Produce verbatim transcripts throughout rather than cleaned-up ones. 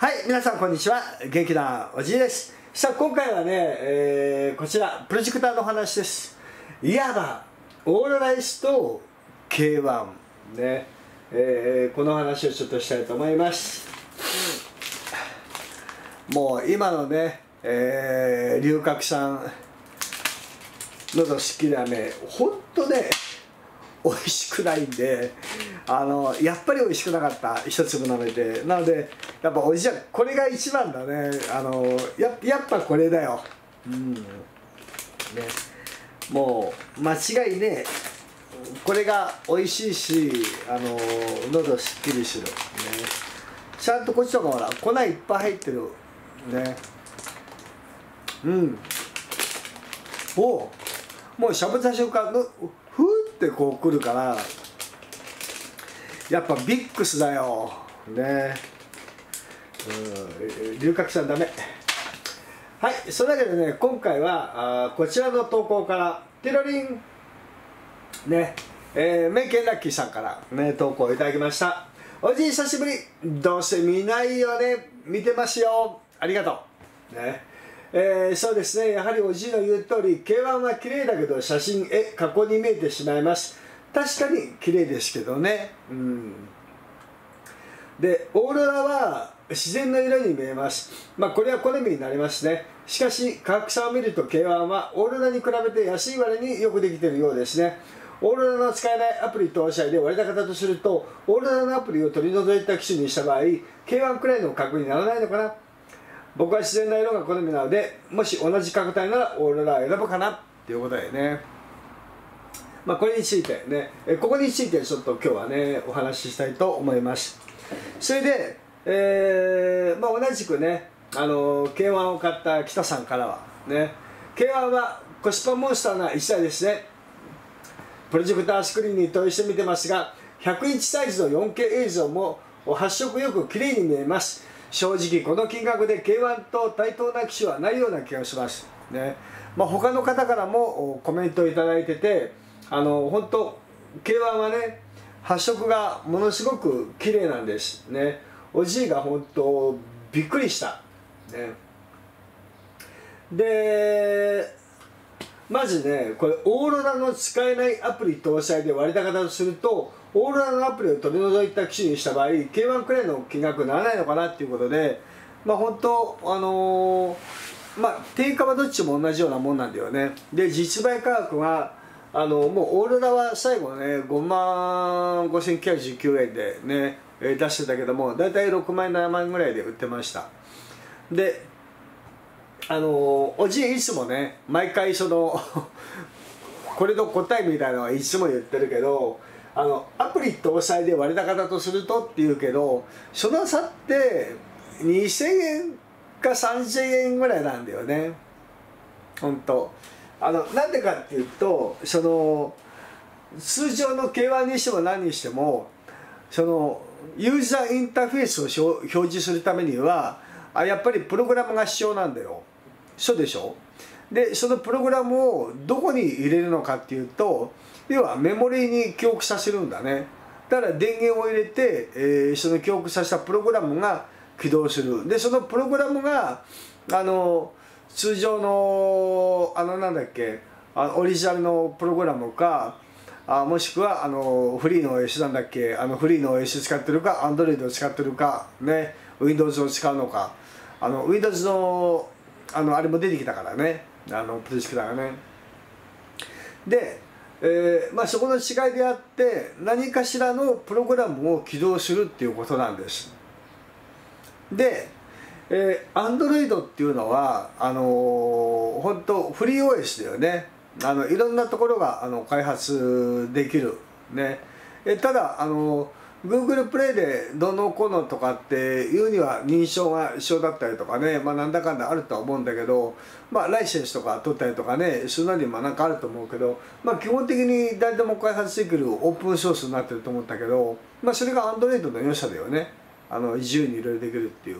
はい、皆さんこんにちは。元気なおじいです。さあ、今回はね、えー、こちら、プロジェクターの話です。いわば、オーロライスと ケーワン、ね、えー、この話をちょっとしたいと思います。もう今のね、えー、龍角散、喉すっきりはね、ほんとね、美味しくないんで、あのやっぱり美味しくなかった、一粒飲めて。なのでやっぱおじちゃんこれが一番だね。あの や, やっぱこれだよ、うんね、もう間違いね、これが美味しいし、あの喉すっきりする、ね、ちゃんとこっちとかほら粉いっぱい入ってるね。うんおもうしゃぶった瞬間のふーってこうくるから、やっぱビックスだよね。うん、龍角散ダメ。はい、それだけでね、今回はあこちらの投稿からテロリンね、えー、メイケンラッキーさんからね投稿いただきました。おじい久しぶり。どうせ見ないよね。見てますよ。ありがとうね。えー、そうですね、やはりおじいの言う通り ケーワン は綺麗だけど写真絵過去に見えてしまいます。確かに綺麗ですけどね。うんでオーロラは自然の色に見えます。まあこれは好みになりますね。しかし価格差を見ると ケーワン はオーロラに比べて安い割によくできているようですね。オーロラの使えないアプリ搭載で割高だとすると、オーロラのアプリを取り除いた機種にした場合 ケーワン くらいの価格にならないのかな。僕は自然な色が好みなので、もし同じ価格帯ならオーロラを選ぶかなっていうことでね。まあこれについてね、ここについてちょっと今日はねお話ししたいと思います。それで、えーまあ、同じくね、あの ケーワン を買った北さんからはね、 ケーワン はコスパモンスターないちだいですね。プロジェクタースクリーンに投影してみてますが、ひゃくインチサイズの よんケー 映像も発色よく綺麗に見えます。正直この金額で ケーワン と対等な機種はないような気がしますね。まあ、他の方からもコメントをいただいてて、あの本当 ケーワン はね発色がものすごく綺麗なんですね。おじいが本当びっくりしたね。でまずね、これオーロラの使えないアプリ搭載で割高だとすると、オーロラのアプリを取り除いた機種にした場合 ケーワン くらいの金額にならないのかなっていうことで、まあ本当あのー、まあ定価はどっちも同じようなもんなんだよね。で実売価格はあのもうオーロラは最後ねごまんごせんきゅうひゃくきゅうじゅうきゅうえんでね出してたけども、だいたいろくまんななまんぐらいで売ってました。であのおじいいつもね毎回そのこれの答えみたいなのはいつも言ってるけど、あのアプリ搭載で割高だとするとって言うけど、その差ってにせんえんかさんぜんえんぐらいなんだよね。本当あのなんでかっていうと、その通常の ケーワン にしても何にしてもそのユーザーインターフェースを表示するためにはあやっぱりプログラムが必要なんだよ。そうでしょ。でそのプログラムをどこに入れるのかっていうと、要はメモリに記憶させるんだね。だから電源を入れて、えー、その記憶させたプログラムが起動する。でそのプログラムがあの通常のあのなんだっけあオリジナルのプログラムか、あもしくはあのフリーの オーエス なんだっけ、あのフリーの オーエス 使ってるか Android を使ってるかね、 Windows を使うのか、あの Windows のあのあれも出てきたからね、あのプロジェクターがね。で、えーまあ、そこの違いであって、何かしらのプログラムを起動するっていうことなんです。で、えー、Android っていうのはあのー、本当フリー オーエス だよね。あのいろんなところがあの開発できるね。えただあの Google プレイでどうのこうのとかっていうには認証が一緒だったりとかね、まあ、なんだかんだあるとは思うんだけど、まあ、ライセンスとか取ったりとかね、そんなにもなんかあると思うけど、まあ、基本的に誰でも開発できるオープンソースになってると思ったけど、まあ、それが Android の良さだよね。あの自由にいろいろできるっていう。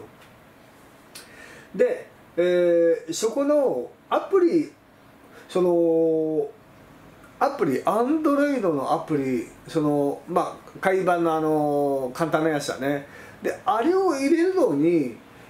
で、えー、そこのアプリそのアプリ Android のアプリ、そのまあ簡易版のあの簡単なやつだね。であれを入れるのに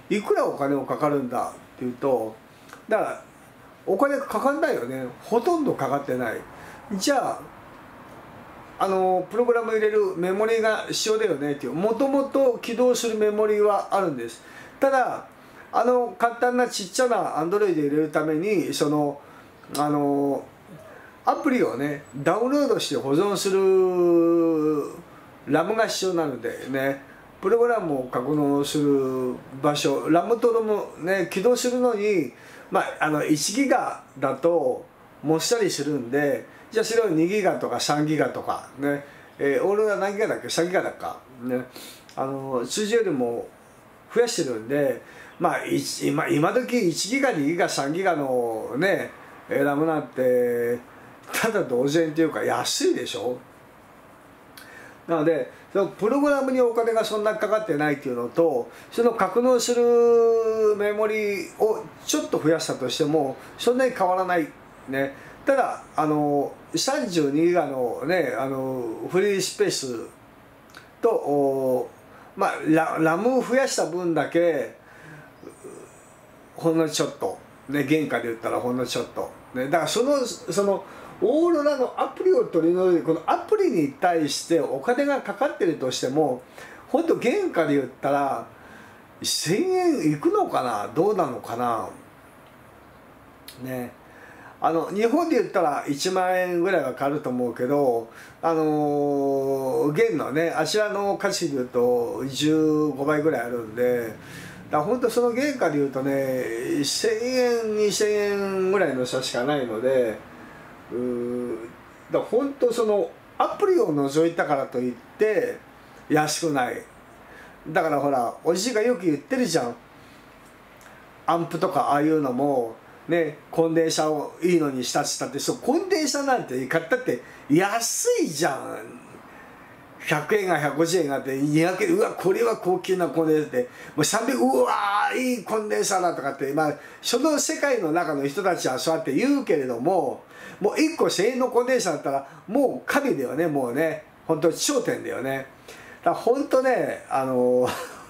いくらお金をかかるんだっていうと、だからお金かかんないよね。ほとんどかかってない。じゃああのプログラム入れるメモリが必要だよねっていう、もともと起動するメモリはあるんです。ただあの簡単なちっちゃな Android 入れるためにそのあのアプリをねダウンロードして保存するラムが必要なのでね、プログラムを格納する場所、ラムとロムね起動するのに、まあ、あのいちギガだともっさりするんで、じゃあそれをにギガとかさんギガとかね、えー、オールは何ギガだっけ、さんギガだっかね、あの通常よりも増やしてるんで、まあ今今時いちギガにギガさんギガのねラムなんてただ同然っていうか安いでしょ。なのでそのプログラムにお金がそんなにかかってないっていうのと、その格納するメモリをちょっと増やしたとしてもそんなに変わらないね。ただあのさんじゅうにギガのねあのフリースペースとまあラ、ラムを増やした分だけほんのちょっとね、原価で言ったらほんのちょっとね、だからそのそのオーロラのアプリを取り除いて、このアプリに対してお金がかかってるとしても、本当原価で言ったらせんえんいくのかな、どうなのかなね。あの日本で言ったらいちまんえんぐらいはかかると思うけど、あのー、元のねあちらの価値で言うとじゅうごばいぐらいあるんで、だから本当その原価で言うとねせんえんにせんえんぐらいの差しかないので、うーだから本当そのアプリを除いたからといって安くない。だからほらおじがよく言ってるじゃん、アンプとかああいうのもね、コンデンサをいいのにしたっつったって、そうコンデンサなんて買ったって安いじゃん。ひゃくえんがひゃくごじゅうえんがあってにひゃくえん、うわこれは高級なコンデンサってもうさんびゃく、うわーいいコンデンサだとかって、まあその世界の中の人たちはそうやって言うけれども、もういっこせんえんのコンデンサだったらもう神だよね、もうね本当頂点だよね。だから本当ねあの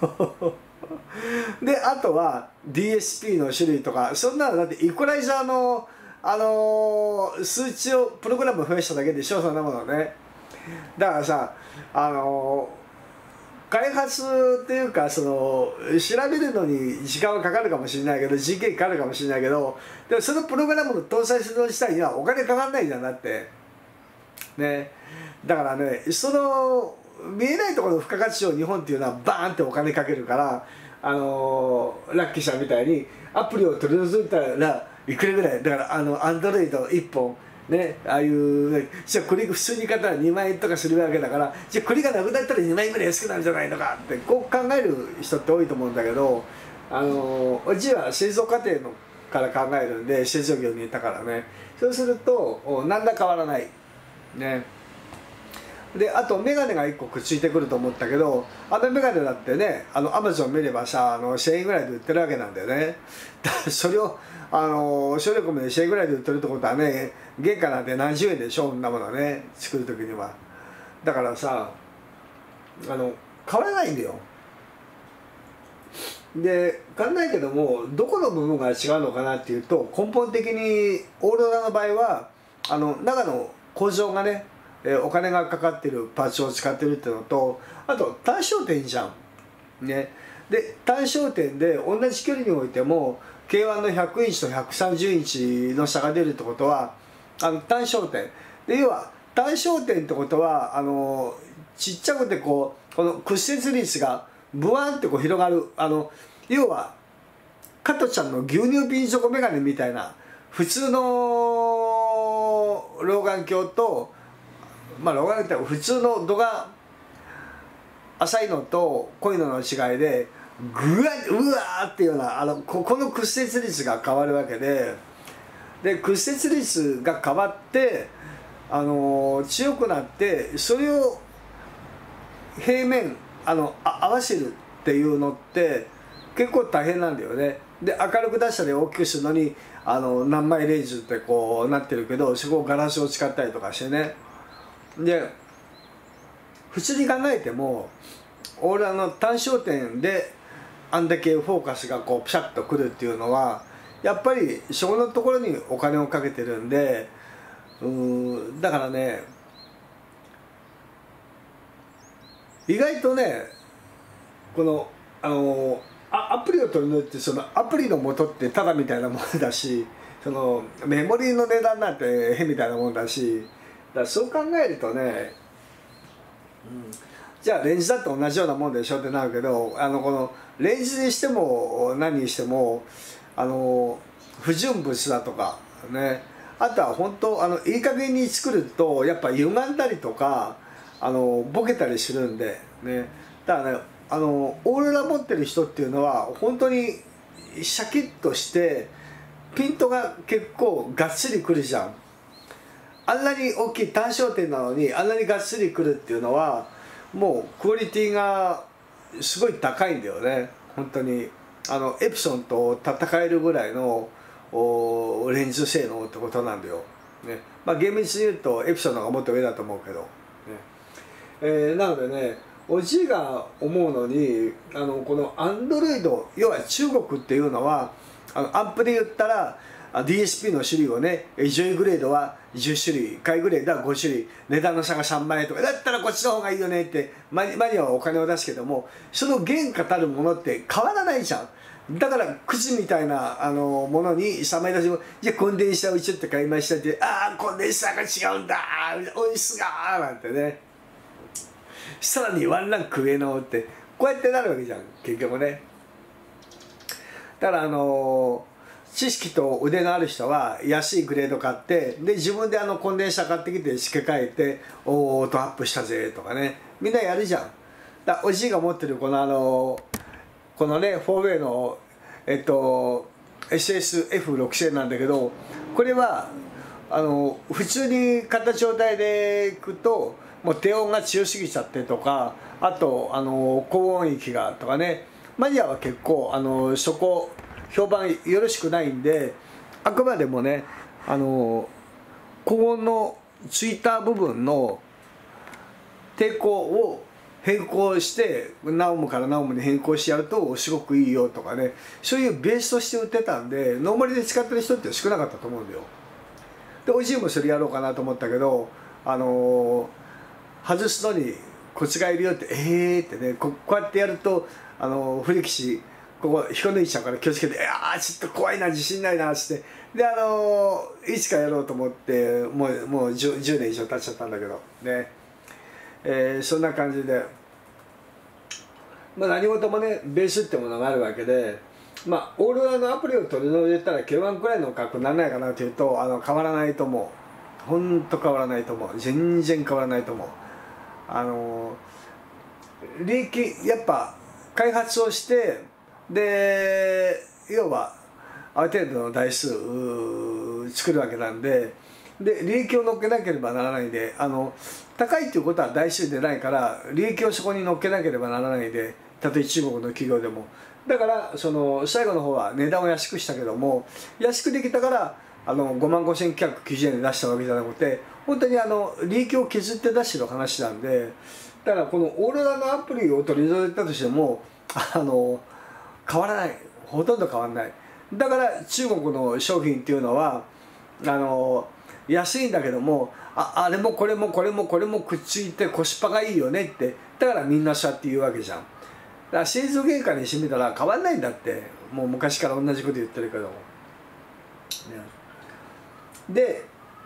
であとは ディーエスピー の種類とかそんなのだってイコライザーのあのー、数値をプログラム増やしただけでしょ、そんなものね。だからさあのー、開発っていうかその調べるのに時間はかかるかもしれないけど人件費かかるかもしれないけど、でもそのプログラムを搭載するの自体にはお金かかんないんだなってね。だからねその見えないところの付加価値を日本っていうのはバーンってお金かけるから、あのー、ラッキーさんみたいにアプリを取り除いたらいくらぐらいだからあのアンドロイドいっぽんね、ああいうじゃあこれ普通に買ったらにまんえんとかするわけだから、じゃあこれがなくなったらにまんえんぐらい安くなるんじゃないのかってこう考える人って多いと思うんだけど、あのー、うちは製造過程のから考えるんで製造業にいたからね、そうすると何ら変わらないね。であとメガネがいっこくっついてくると思ったけど、あのメガネだってねあのアマゾン見ればさあのせんえんぐらいで売ってるわけなんだよね。だからそれをあの省力でせんえんぐらいで売ってるってことはね原価なんて何十円でしょ、そんなものね作る時には。だからさあの変わらないんだよ。で変わらないけどもどこの部分が違うのかなっていうと、根本的にオーロラの場合はあの中の構造がねお金がかかってるパーツを使ってるっていうのと、あと単焦点じゃんね。で単焦点で同じ距離においても ケーワン のひゃくインチとひゃくさんじゅうインチの差が出るってことはあの単焦点で、要は単焦点ってことはあのちっちゃくてこうこの屈折率がブワーンってこう広がる、あの要は加トちゃんの牛乳瓶底メガネみたいな普通の老眼鏡とまあ老眼鏡って普通の度が浅いのと濃いのの違いでぐわっうわーっていうようなあのここの屈折率が変わるわけで、で屈折率が変わってあの強くなってそれを平面あのあ合わせるっていうのって結構大変なんだよね。で明るく出したり大きくするのにあの何枚レンズってこうなってるけど、そこをガラスを使ったりとかしてね。で普通に考えてもオーロラの単焦点であんだけフォーカスがこうピシャッとくるっていうのはやっぱりそこのところにお金をかけてるんで、うーんだからね意外とねこのあのあアプリを取り除いてそのアプリの元ってただみたいなものだし、そのメモリーの値段なんて変みたいなもんだし、だからそう考えるとね、うん、じゃあレンジだって同じようなもんでしょってなるけど、あのこのレンジにしても何にしてもあの不純物だとかね、あとは本当あのいい加減に作るとやっぱ歪んだりとかあのボケたりするんでね、だからねあのオーロラ持ってる人っていうのは本当にシャキッとしてピントが結構がっつりくるじゃん。あんなに大きい単焦点なのにあんなにがっつりくるっていうのはもうクオリティがすごい高いんだよね。本当にあのエプソンと戦えるぐらいのレンズ性能ってことなんだよ、ね。まあ厳密に言うとエプソンの方がもっと上だと思うけど、ねえー、なのでねおじいが思うのにあのこのアンドロイド要は中国っていうのはあのアンプで言ったら ディーエスピー の種類をね上位グレードはじゅっしゅるい下位グレードはごしゅるい値段の差がさんまんえんとかだったらこっちの方がいいよねってマニアはお金を出すけどもその原価たるものって変わらないじゃん。だからくじみたいなあのものにさんまい出しもじゃあコンデンサーをちょっと買いましたってああコンデンサーが違うんだ音質がなんてねさらにワンランク上のってこうやってなるわけじゃん結局ね。だからあの知識と腕のある人は安いグレード買ってで自分であのコンデンサー買ってきて付け替えておー音アップしたぜとかねみんなやるじゃん。だおじいが持ってるこのあのこのねフォーウェイのえっと エスエスエフろくせん なんだけどこれはあの普通に買った状態でいくともう低音が強すぎちゃってとかあとあの高音域がとかねマニアは結構あのそこ評判よろしくないんであくまでもねあの高音のついた部分の抵抗を変更してナオムからナオムに変更してやるとすごくいいよとかねそういうベースとして売ってたんでノーマルで使ってる人って少なかったと思うんだよ。でおじいもそれやろうかなと思ったけどあの外すのにコツがいるよってええーってね こ, こうやってやるとあの振り騎士ここ引っこ抜いちゃうから気をつけて「いやーちょっと怖いな自信ないな」っつってであのいつかやろうと思ってもうもう 10, じゅうねん以上経っちゃったんだけどね、えー、そんな感じで、まあ、何事もねベースってものがあるわけで、まあオーロラのアプリを取り除いたら ケーワン くらいの価格にならないかなというとあの変わらないと思う。ほんと変わらないと思う。全然変わらないと思う。あの利益やっぱ開発をしてで要はある程度の台数作るわけなんでで利益を乗っけなければならないんであの高いっていうことは台数でないから利益をそこに乗っけなければならないんでたとえ中国の企業でもだからその最後の方は値段を安くしたけども安くできたからあのごまんごせんきゅうひゃくきゅうじゅうえんで出したわけじゃなくて本当にあの利益を削って出してる話なんでだからこのオーロラのアプリを取り除いたとしてもあの変わらないほとんど変わらないだから中国の商品っていうのはあの安いんだけども あ, あれもこれもこれもこれもくっついてコスパがいいよねってだからみんなそうやって言うわけじゃん。だから製造原価にしてみたら変わんないんだってもう昔から同じこと言ってるけども、ね、で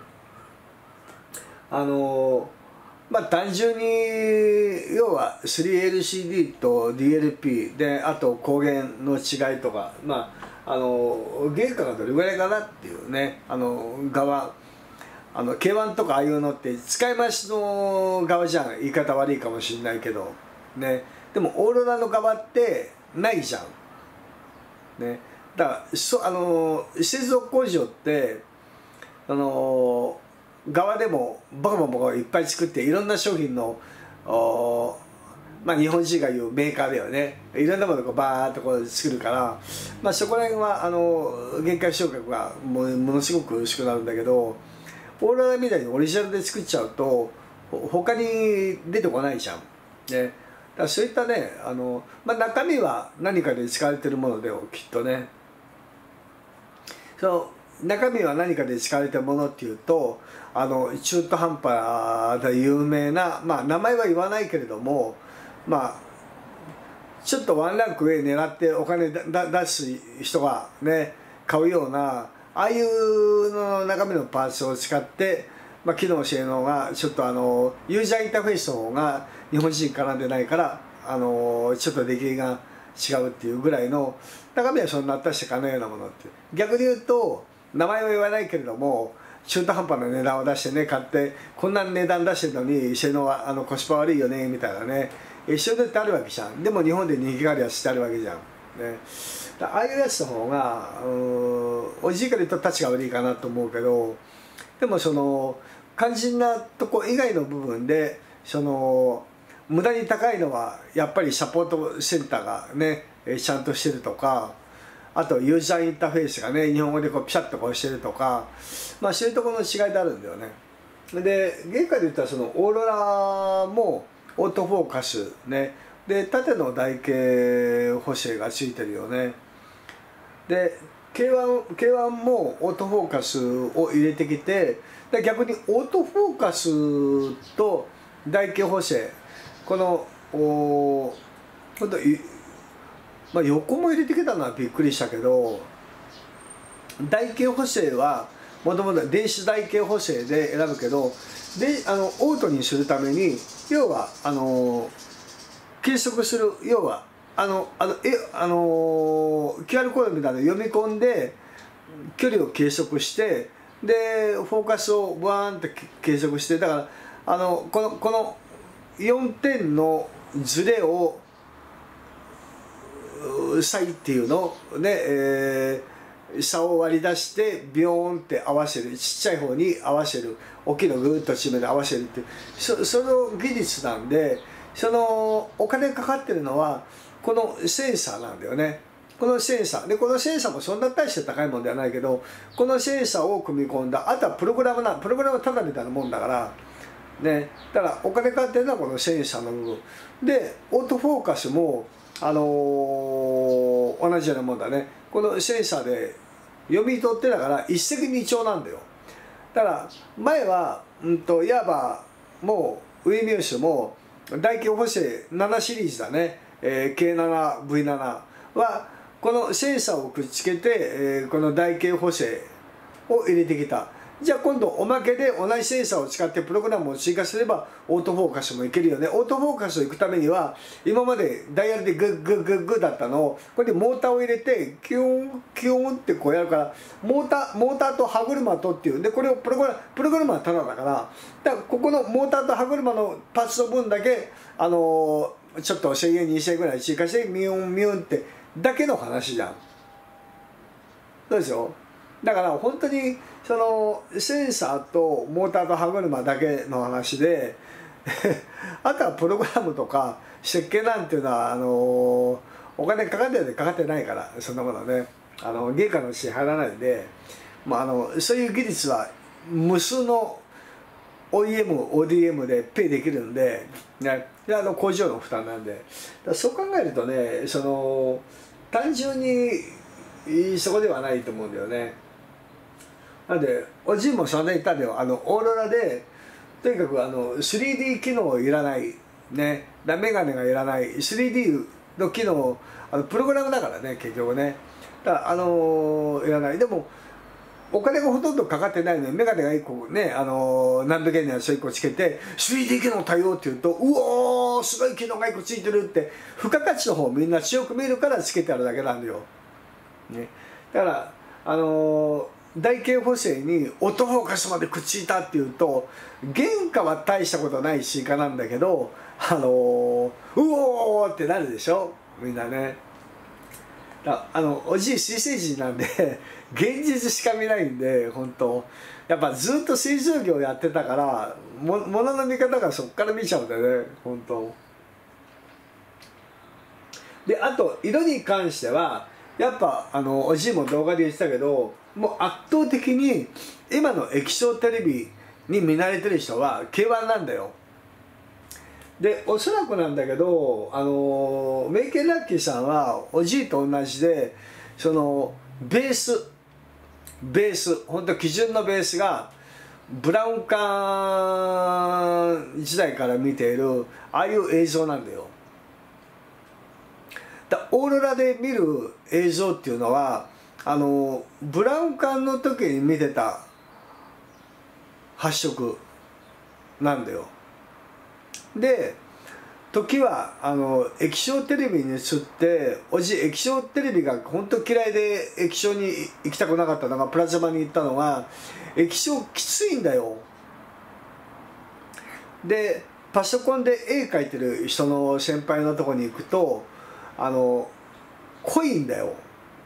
あのまあ単純に要は スリーエルシーディー と ディーエルピー であと光源の違いとかまああの原価がどれぐらいかなっていうねあの側あの ケーワン とかああいうのって使い回しの側じゃん言い方悪いかもしれないけどねでもオーロラの側ってないじゃんねだからそあの製造工場ってあの側でもバカバカバカいっぱい作っていろんな商品のまあ日本人が言うメーカーだよねいろんなものをバーッとこう作るから、まあ、そこら辺はあの限界昇格がもものすごく薄くなるんだけどオーロラみたいにオリジナルで作っちゃうと他に出てこないじゃん、ね、だかからそういったねあの、まあ、中身は何かで使われてるものできっとね。その中身は何かで使われてるものっていうと、あの中途半端で有名な、まあ名前は言わないけれども、まあちょっとワンランク上狙ってお金だ出す人がね買うようなああいうの中身のパーツを使って、まあ、機能性能がちょっとあのユーザーインターフェースの方が日本人絡んでないからあのちょっと出来が違うっていうぐらいの中身はそんなったしてかないようなものって、逆に言うと名前は言わないけれども中途半端な値段を出してね買って、こんな値段出してるのに性能はあのコスパ悪いよねみたいなね一緒でってあるわけじゃん。でも日本で人気があるやつってあるわけじゃん、ね、ああいうやつの方がおじいから言うとタチが悪いかなと思うけど、でもその肝心なとこ以外の部分でその無駄に高いのはやっぱりサポートセンターがねちゃんとしてるとか、あとユーザーインターフェースがね日本語でこうピシャッとこうしてるとか、まあそういうところの違いであるんだよね。で原価で言ったらそのオーロラもオートフォーカスねで縦の台形補正がついてるよね。で ケーワン, ケーワン もオートフォーカスを入れてきて、で逆にオートフォーカスと台形補正このお今度まあ、横も入れてきたのはびっくりしたけど、台形補正はもともと電子台形補正で選ぶけどであのオートにするために要はあの計測する要はあのあのえあの キューアール コードみたいなの読み込んで距離を計測してでフォーカスをバーンって計測して、だからあのこのこのよんてんのズレを差異っていうのね、えー、差を割り出してビヨーンって合わせる、ちっちゃい方に合わせる、大きいのグーッと締めて合わせるっていう そ, その技術なんで、そのお金かかってるのはこのセンサーなんだよね。このセンサーでこのセンサーもそんな大して高いもんではないけど、このセンサーを組み込んだあとはプログラムなプログラムはただみたいなもんだからね、だからお金かかってるのはこのセンサーの部分で、オートフォーカスもあのー、同じようなもんだね。このセンサーで読み取ってだから一石二鳥なんだよ。だから前は、うんと、いわばもうウィミュースも台形補正ななシリーズだね、えー、ケーセブンブイセブン はこのセンサーをくっつけて、えー、この台形補正を入れてきた。じゃあ今度おまけで同じセンサーを使ってプログラムを追加すればオートフォーカスもいけるよね。オートフォーカスを行くためには今までダイヤルでグッグッグッグッだったのをこれでモーターを入れてキュンキュンってこうやるから、モーターモーターと歯車とっていうで、これをプログラムプログラムはただだから、だからここのモーターと歯車のパーツの分だけあのー、ちょっとせんえんにせんえんぐらい追加してミュンミュンってだけの話じゃん。そうですよ。だから本当にそのセンサーとモーターと歯車だけの話であとはプログラムとか設計なんていうのはあのお金かかってるでかかってないから、そんなものねあの原価のうちに入らないんで、まあ、あのそういう技術は無数の オーイーエム、オーディーエム でペイできるんで、ね、であの工場の負担なんで、そう考えるとねその単純にそこではないと思うんだよね。なんでおじいもそんな言ったんだよ。あのオーロラでとにかくあの スリーディー 機能いらないね、メガネがいらない スリーディー の機能、あのプログラムだからね結局ね。だからあのいらない。でもお金がほとんどかかってないのにメガネがいっこね、あの何百円のやつをいっこつけて スリーディー 機能対応っていうと、うおーすごい機能がいっこついてるって付加価値の方をみんな強く見るからつけてあるだけなんだよ、ね、だからあのー台形補正にオートフォーカスまでくっついたっていうと原価は大したことないシーカなんだけど、あのー、うおーってなるでしょみんなね。だあのおじい水星人なんで現実しか見ないんで、本当やっぱずっと製造業やってたからも物の見方がそっから見ちゃうんだよね本当で。あと色に関してはやっぱあのおじいも動画で言ってたけど、もう圧倒的に今の液晶テレビに見慣れてる人は ケーワン なんだよ。 でおそらくなんだけど、あのメイケン・ラッキーさんはおじいと同じで、そのベースベース本当基準のベースがブラウン管時代から見ているああいう映像なんだよ。だオーロラで見る映像っていうのは、あのブラウン管の時に見てた発色なんだよ。で時はあの液晶テレビに映って、おじ液晶テレビが本当嫌いで液晶に行きたくなかったのがプラズマに行ったのが、液晶きついんだよ。でパソコンで絵描いてる人の先輩のとこに行くと、あの濃いんだよ。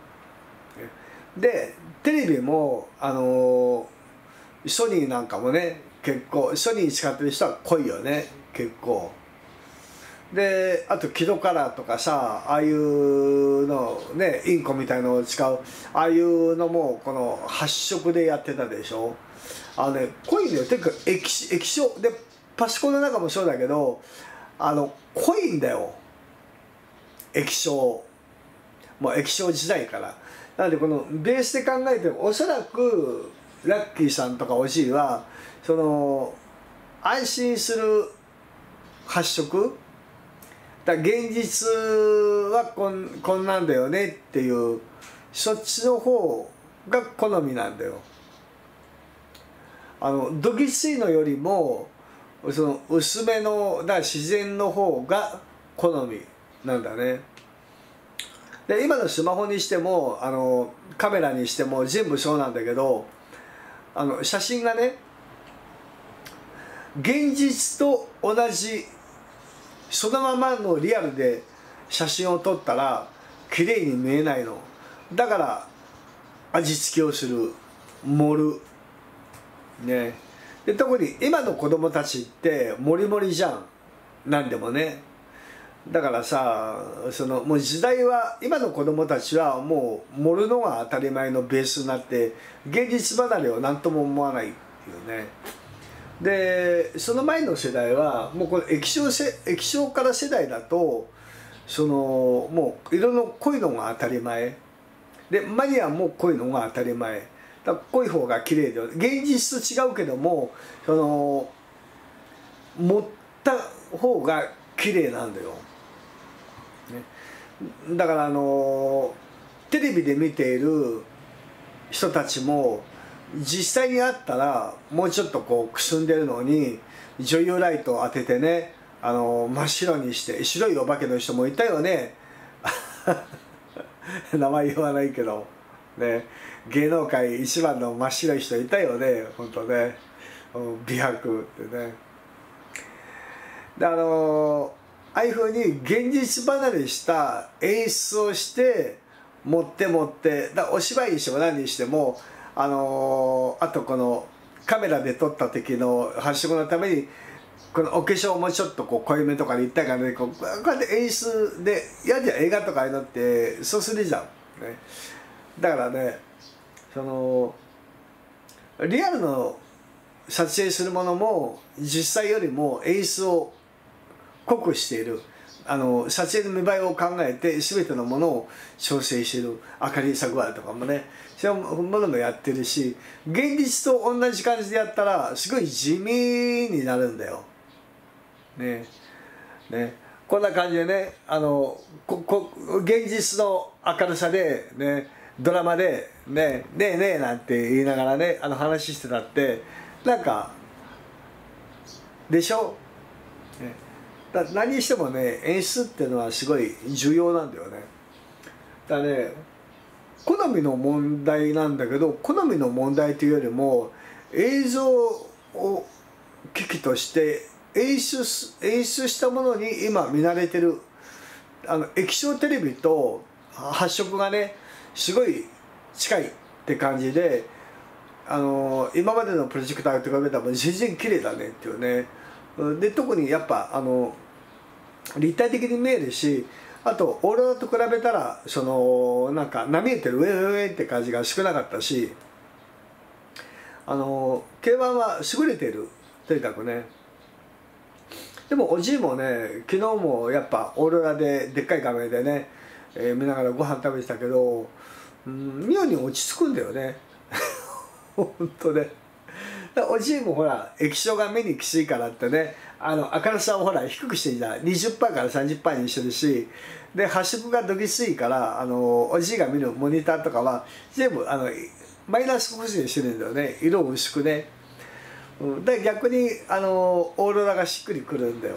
でテレビもあのソニーなんかもね、結構ソニー使ってる人は濃いよね、結構。であとキドカラーとかさ、ああいうのね、インコみたいのを使うああいうのもこの発色でやってたでしょ。あのね濃いのよ。てか液液晶でパソコンの中もそうだけど、あの濃いんだよ、液晶。もう液晶時代から。なのでこのベースで考えても、おそらくラッキーさんとかおじいはその安心する発色だ、現実はこん、こんなんだよねっていう、そっちの方が好みなんだよ。あのどぎついのよりもその薄めのだ自然の方が好みなんだね。で今のスマホにしてもあのカメラにしても全部そうなんだけど、あの写真がね現実と同じそのままのリアルで写真を撮ったら綺麗に見えないの。だから味付けをする、盛るね。で特に今の子供たちってモリモリじゃん、何でもね。だからさ、そのもう時代は、今の子供たちはもう盛るのが当たり前のベースになって、現実離れを何とも思わないっていうね。でその前の世代はもうこの液晶せ液晶から世代だと、そのもう色の濃いのが当たり前で、マニアも濃いのが当たり前だ。濃い方が綺麗で、現実と違うけども、その盛った方が綺麗なんだよ、ね。だからあのテレビで見ている人たちも実際に会ったらもうちょっとこうくすんでるのに、女優ライトを当ててね、あの真っ白にして、白いお化けの人もいたよね名前言わないけどね、芸能界一番の真っ白い人いたよね、本当ね、美白ってね。であのああいうふうに現実離れした演出をして持って持ってだ、お芝居にしても何にしても、あのー、あとこのカメラで撮った時の発色のためにこのお化粧もちょっとこう濃いめとかでいったからね、こうこうやって演出でやじゃ映画とかああいうのってそうするじゃん、ね。だからね、そのリアルの撮影するものも実際よりも演出を濃くしている、あの撮影の見栄えを考えて全てのものを調整している、明かりさ具合とかもね、そういうものもやってるし、現実と同じ感じでやったらすごい地味になるんだよね。ね、こんな感じでね、あのここ現実の明るさでね、ドラマでね「ねえねえ」なんて言いながらね、あの話してたってなんかでしょ、ね。だ何にしてもね、演出っていうのはすごい重要なんだよね。だからね、好みの問題なんだけど、好みの問題というよりも映像を機器として演出演出したものに今見慣れてる、あの液晶テレビと発色がねすごい近いって感じで、あの今までのプロジェクターと比べたら全然綺麗だねっていうね。で特にやっぱあの立体的に見えるし、あとオーロラと比べたらそのなんか波打ってるウェイウェイウェイって感じが少なかったし、あの ケーワン は優れている、とにかくね。 でもおじいもね、昨日もやっぱオーロラででっかい画面でね、えー、見ながらご飯食べてたけど、うん、妙に落ち着くんだよね本当ね。おじいもほら液晶が目にきついからってね、あの明るさをほら低くしてんじゃん、 にじゅっパーセント から さんじゅっパーセント にしてるし、で発色がどぎついから、あのおじいが見るモニターとかは全部あのマイナス補正してるんだよね、色薄くね。うん、で逆にあのオーロラがしっくりくるんだよ、ね、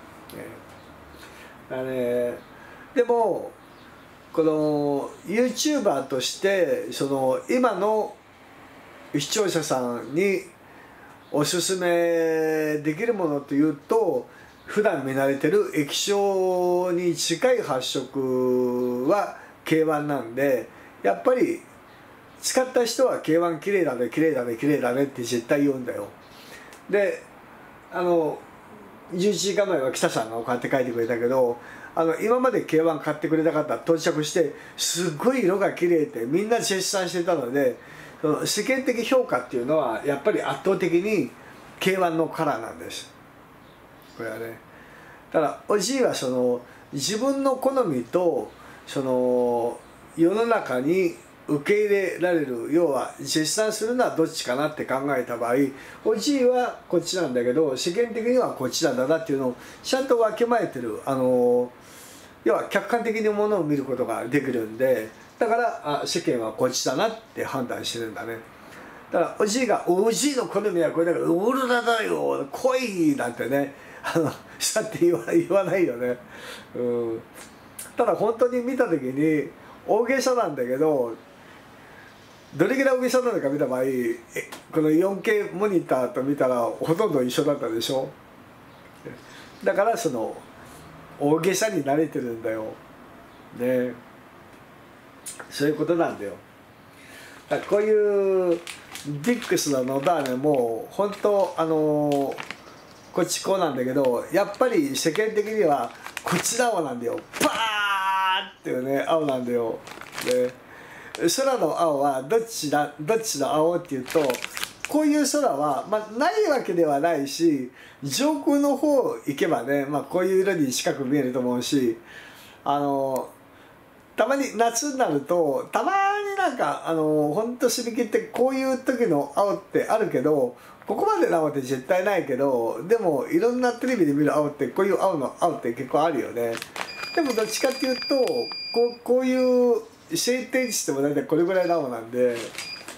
あれでもこの YouTuber としてその今の視聴者さんにおすすめできるものというと、普段見慣れてる液晶に近い発色は ケーワン なんで、やっぱり使った人は ケーワン 綺麗だね綺麗だね綺麗だねって絶対言うんだよ。であのじゅういちじかんまえは北さんがこうやって書いてくれたけど、あの今まで ケーワン 買ってくれた方到着してすっごい色が綺麗ってみんな絶賛してたので、その世間的評価っていうのはやっぱり圧倒的に ケーワン のカラーなんです、これはね。だからおじいはその自分の好みとその世の中に受け入れられる、要は絶賛するのはどっちかなって考えた場合、おじいはこっちなんだけど世間的にはこっちなんだなっていうのをちゃんとわきまえてる、あの要は客観的にものを見ることができるんで、だからあ世間はこっちだなって判断してるんだね。だからおじいが「おじいの好みはこれだからオーロラだよ来い」なんてね、あのしたって言わ言わないよね。うん、ただ本当に見た時に大げさなんだけど、どれぐらい大げさなのか見た場合、えこの よんケー モニターと見たらほとんど一緒だったでしょ。だからその大げさに慣れてるんだよね。そういうことなんだよ。だからこういうビックスののだーねも本当あのこっちこうなんだけど、やっぱり世間的にはこっちの青なんだよ。バーっていうね青なんだよ。で空の青はどっちだどっちの青っていうと、こういう空は、まあ、ないわけではないし、上空の方行けばね、まあ、こういう色に近く見えると思うし、あのたまに夏になるとたまになんかあのほんと締め切ってこういう時の青ってあるけど、ここまでの青って絶対ないけど、でもいろんなテレビで見る青ってこういう青の青って結構あるよね。でもどっちかっていうとこう、こういう晴天値っても大体これぐらいの青なんで、うん、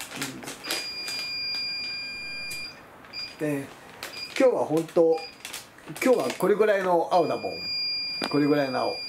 で今日は本当今日はこれぐらいの青だもん、これぐらいの青、ね、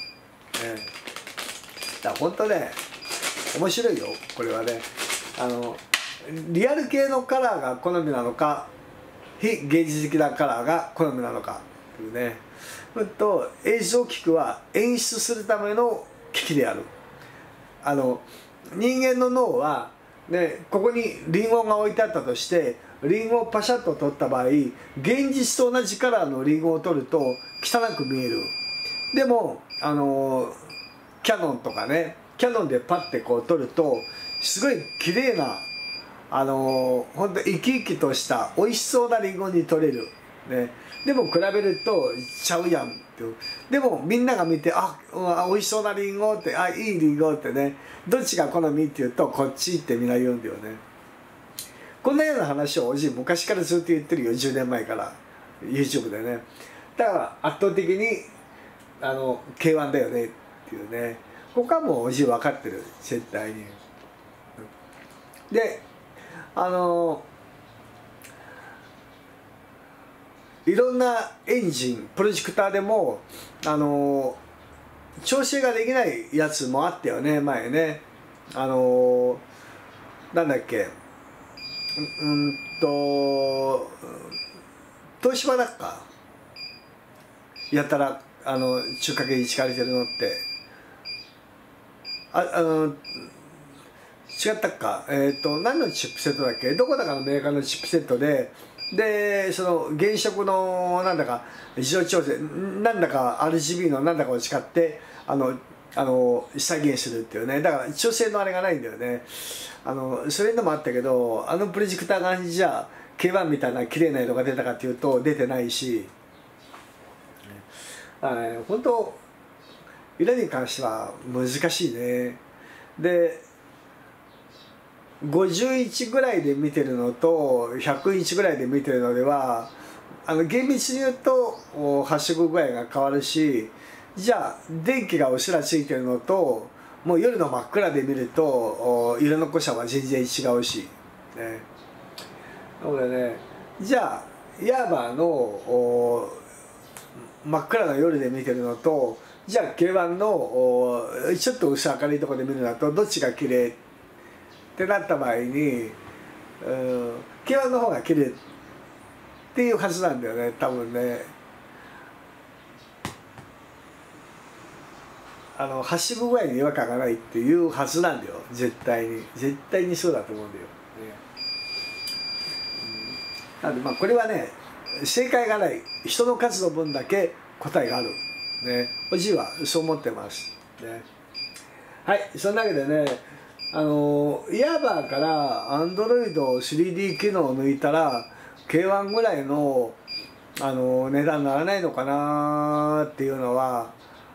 だから本当ね面白いよこれはね。あのリアル系のカラーが好みなのか、非芸術的なカラーが好みなのかというね。と映像機器は演出するための機器である。あの人間の脳は、ね、ここにリンゴが置いてあったとして、リンゴをパシャッと取った場合、現実と同じカラーのリンゴを取ると汚く見える。でもあのキャノンとかね、キャノンでパッてこう取るとすごい綺麗な、あの本当生き生きとした美味しそうなリンゴに取れる、ね、でも比べるとちゃうやんって。でもみんなが見て「あ、うん、美味しそうなリンゴ」って「あ、いいリンゴ」ってね、どっちが好みって言うとこっちってみんな言うんだよね。こんなような話をおじい昔からずっと言ってるよ、じゅうねんまえから YouTube でね。だから圧倒的にあの ケーワン だよねっていうね。ここはもうおじい分かってる絶対に。であのいろんなエンジンプロジェクターでもあの調整ができないやつもあったよね前ね。あのなんだっけ、うんと東芝だっかやったらあの中華系に敷かれてるのってああの違ったっか、えっ、ー、と何のチップセットだっけ、どこだかのメーカーのチップセットで、でその原色のなんだか自動調整なんだか アールジービー のなんだかを使ってあのあの再現するっていうね。だから調整のあれがないんだよね。あのそういうのもあったけど、あのプロジェクターがじゃあ ケーワン みたいな綺麗な色が出たかっていうと出てないし、 だからね本当色に関しては難しいね。でごじゅういちぐらいで見てるのとひゃくいちぐらいで見てるのではあの厳密に言うと発色具合が変わるし、じゃあ電気がうっすらついてるのともう夜の真っ暗で見ると色の濃さは全然違うし、ね、なのでね、じゃあヤーバーの真っ暗な夜で見てるのとじゃあ ケーワン のちょっと薄明るいところで見るのとどっちが綺麗ってなった場合に ケーワン の方が綺麗っていうはずなんだよね多分ね。あの発色具合に違和感がないっていうはずなんだよ絶対に絶対にそうだと思うんだよ、ね、うん、なんでまあこれはね正解がない、人の数の分だけ答えがある、ね、おじいはそう思ってます、ね、はい。そんなわけでねあのヤーバーから アンドロイド スリーディー 機能を抜いたら ケーワン ぐらいの、あの値段にならないのかなっていうのは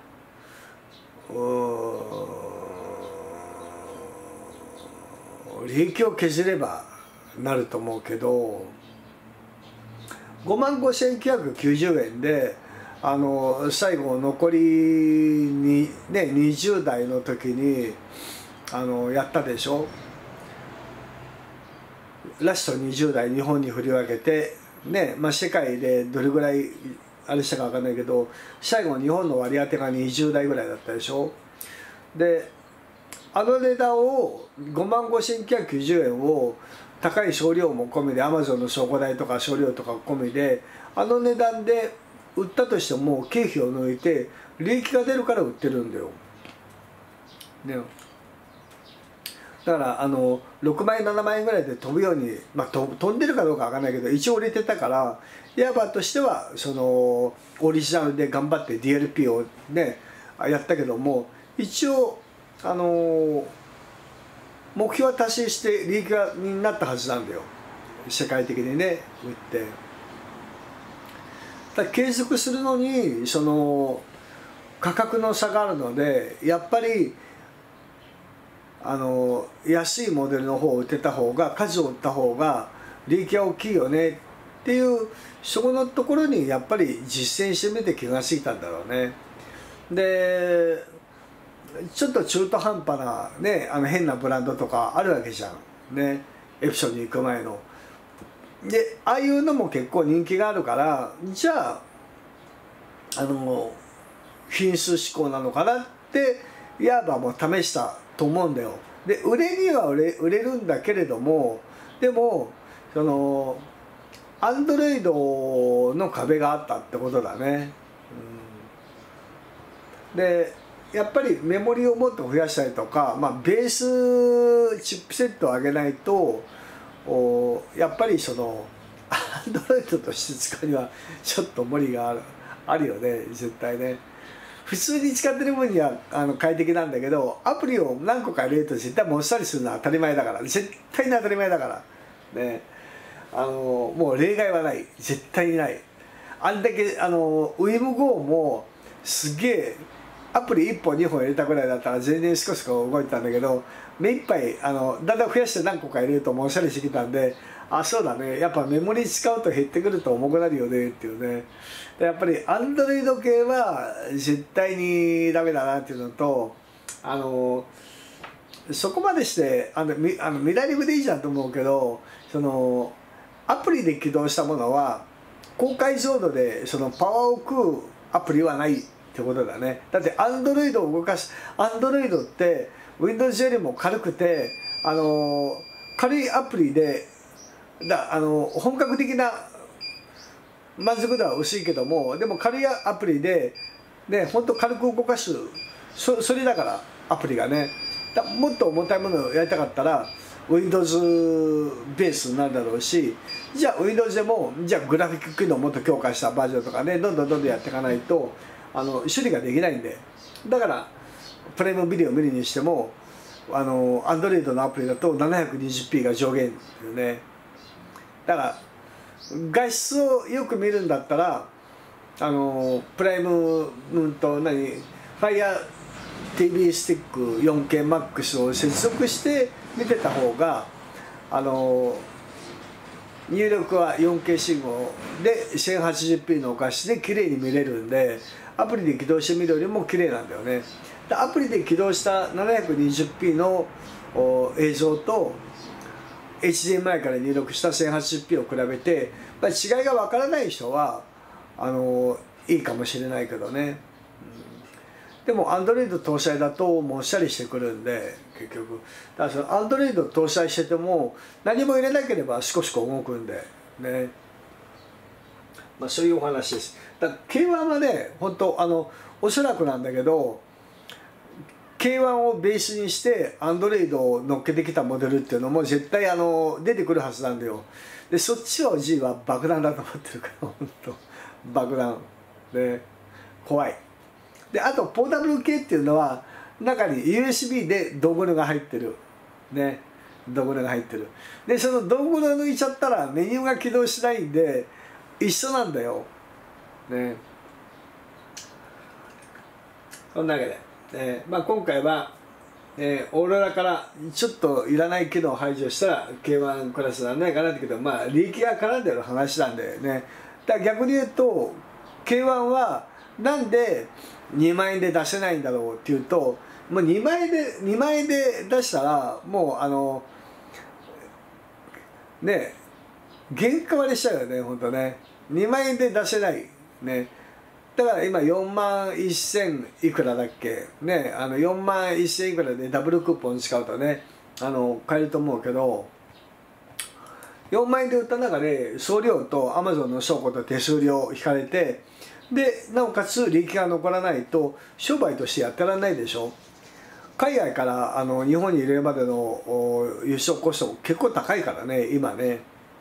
利益を削ればなると思うけどごまんごせんきゅうひゃくきゅうじゅうえんであの最後残りに、ね、にじゅう代の時にあのやったでしょ。ラストにじゅう代日本に振り分けて、ねまあ、世界でどれぐらいあれしたか分かんないけど最後日本の割り当てがにじゅう代ぐらいだったでしょ。であの値段をごまんごせんきゅうひゃくきゅうじゅうえんを高い送料も込みでアマゾンの倉庫代とか送料とか込みであの値段で売ったとしても経費を抜いて利益が出るから売ってるんだよ、ね、だからあのろくまんえんななまんえんぐらいで飛ぶように、まあ、と飛んでるかどうかわかんないけど一応売れてたからヤーバーとしてはそのオリジナルで頑張って ディーエルピー をねやったけども一応あの目標は達成して利益になったはずなんだよ世界的にね売って。だ継続するのにその価格の差があるのでやっぱりあの安いモデルの方を売ってた方が数を売った方が利益は大きいよねっていうそこのところにやっぱり実践してみて気がついたんだろうね。でちょっと中途半端なねあの変なブランドとかあるわけじゃんねエプソンに行く前の。でああいうのも結構人気があるからじゃああの品質志向なのかなってヤーバーも試したと思うんだよ。で売れには売れ、売れるんだけれどもでもそのアンドロイドの壁があったってことだね、うん、でやっぱりメモリをもっと増やしたりとか、まあ、ベースチップセットを上げないとおやっぱりそのアンドロイドとして使うにはちょっと無理がある、あるよね絶対ね。普通に使ってる分にはあの快適なんだけどアプリを何個か入れると絶対もっさりするのは当たり前だから絶対に当たり前だからね。あのもう例外はない絶対にない。あんだけあの ウィムゴー もすげえアプリいっぽんにほん入れたぐらいだったら全然少し動いてたんだけど目いっぱいあのだんだん増やして何個か入れるともっさりしてきたんであそうだねやっぱメモリ使うと減ってくると重くなるよねっていうね。やっぱりアンドロイド系は絶対にダメだなっていうのとあのそこまでしてあのミあのミラーリングでいいじゃんと思うけどそのアプリで起動したものは高解像度でそのパワーを食うアプリはないってことだね。だってアンドロイドを動かすアンドロイドって Windows よりも軽くてあの軽いアプリでだあの本格的な満足度は薄いけどもでも軽いアプリでねほんと軽く動かす そ, それだからアプリがねだもっと重たいものをやりたかったら Windows ベースになるだろうしじゃあ Windows でもじゃあグラフィック機能をもっと強化したバージョンとかねどんどんどんどんやっていかないとあの処理ができないんでだからプライムビデオを見るにしてもあの Android のアプリだと ななひゃくにじゅうピー が上限っていうね。だから画質をよく見るんだったらあのプライムうんと何 Fire ティーブイ スティック よんケーマックス を接続して見てた方があの入力は よんケー 信号で せんはちじゅうピー のお菓子で綺麗に見れるんで、アプリで起動してみるよりも綺麗なんだよね。でアプリで起動した ななひゃくにじゅうピー の映像と エイチディーエムアイ から入力した せんはちじゅうピー を比べて、まあ、違いがわからない人はあのいいかもしれないけどね、うん、でも Android 搭載だともっしゃりしてくるんで、結局だからその Android 搭載してても何も入れなければシコシコ動くんでね、まあ、そういうお話です。だから ケーワン はね本当あのおそらくなんだけど ケーワン をベースにして Android を乗っけてきたモデルっていうのも絶対あの出てくるはずなんだよ。でそっちを G は爆弾だと思ってるから本当爆弾で怖い。であとポータブル系っていうのは中に ユーエスビー でドグルが入ってるね、ドグルが入ってる。でそのドグル抜いちゃったらメニューが起動しないんで一緒なんだよね。そんなわけで、えーまあ、今回は、えー、オーロラからちょっといらない機能を排除したら ケーワン クラスなんないかなってけど、まあ利益が絡んでる話なんでね。だから逆に言うと ケーワン はなんでにまんえんで出せないんだろうっていうと、もうにまんえんでにまんえんで出したらもうあのね原価割れしちゃうよね本当ね。にまんえんで出せないね。だから今よんまんせんいくらだっけね、あのよんまんせんいくらでダブルクーポン使うとねあの買えると思うけど、よんまんえんで売った中で送料と アマゾン の倉庫と手数料引かれて、でなおかつ利益が残らないと商売としてやってらんないでしょ。海外からあの日本に入れるまでの輸送コスト結構高いからね今ね。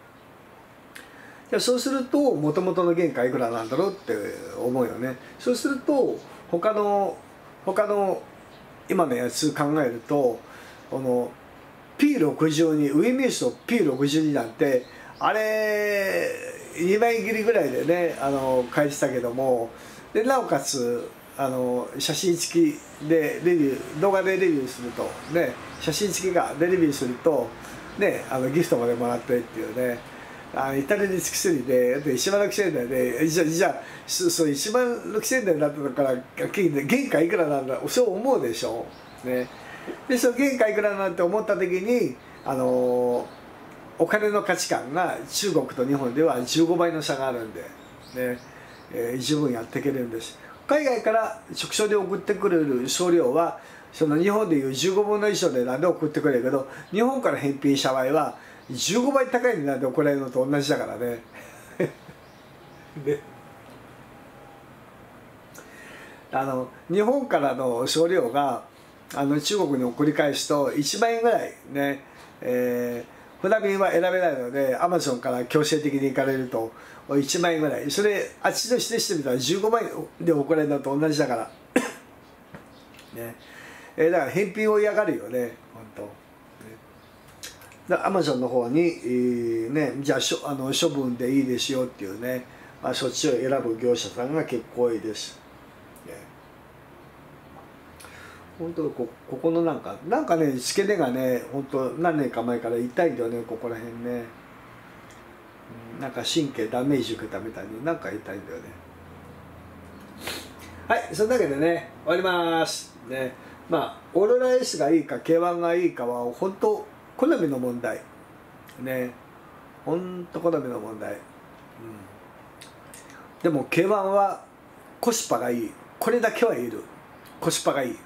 そうするともともとの原価いくらなんだろうって思うよね。そうすると他の他の今のやつ考えるとこの ピーろくじゅうに ウィミュースと ピーろくじゅうに なんてあれにまんえん切りぐらいでねあの買えてたけども、でなおかつあの写真付きでレビュー動画でレビューするとね、写真付きがでレビューするとねあのギフトまでもらってっていうね。あの至れり尽くせりで、いちまんろくせんえんで、じゃあ、じゃあそそういちまんろくせんえんだったから、原価いくらなんだ、そう思うでしょ。ね、で、その原価いくらなんて思った時に、あのお金の価値観が中国と日本ではじゅうごばいの差があるんで、ねえー、十分やっていけるんです。海外から直送で送ってくれる送料は、その日本でいうじゅうごぶんのいちの値段で送ってくれるけど、日本から返品した場合は、じゅうごばい高い値段で怒られるのと同じだからね。であの日本からの送料があの中国に送り返すといちまんえんぐらいね、えー、船便は選べないのでアマゾンから強制的に行かれるといちまんえんぐらい、それあっちとしてしてみたらじゅうごまんえんで送られるのと同じだからね、えー、だから返品を嫌がるよね本当。アマゾンの方に、えーね、じゃあしょあの処分でいいですよっていうね、まあ、そっちを選ぶ業者さんが結構多いです。ね、本当こここのなんかなんかね付け根がね本当何年か前から痛いんだよねここら辺ね、うん、なんか神経ダメージ受けたみたいになんか痛いんだよね。はい、そんなわけでね終わりますね。まあオーロラ S がいいか ケーワン がいいかは本当好みの問題ね、ほんと好みの問題、うん、でも ケーワン はコスパがいい、これだけはいる、コスパがいい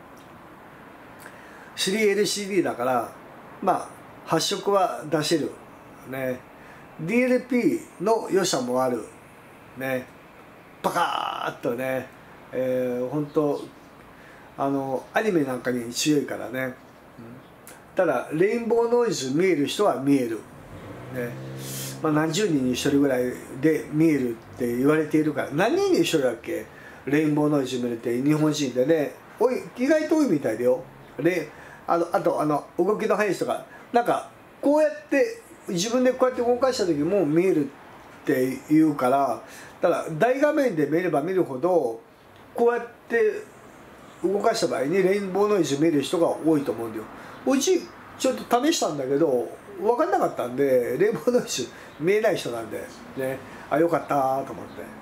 スリーエルシーディー だからまあ発色は出せるね、 ディーエルピー の良さもあるね、パカーッとね、えー、ほんとあのアニメなんかに強いからね、うん、ただレインボーノイズ見える人は見える、ねまあ、何十人に一人ぐらいで見えるって言われているから、何人に一人だっけレインボーノイズ見れて日本人でね、おい意外と多いみたいだよ。レあのあとあの動きの速い人がなんかこうやって自分でこうやって動かした時も見えるって言うから、だから大画面で見れば見るほどこうやって動かした場合にレインボーノイズ見る人が多いと思うんだよ。うちちょっと試したんだけど分かんなかったんで、レインボーノイズ見えない人なんでね、あよかったと思って、ね、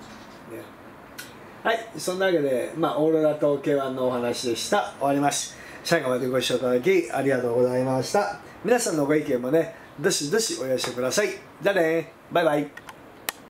はい、そんなわけで、まあ、オーロラと ケーワン のお話でした。終わります。最後までご視聴いただきありがとうございました。皆さんのご意見もね、どしどしお寄せください。じゃあね、バイバイ。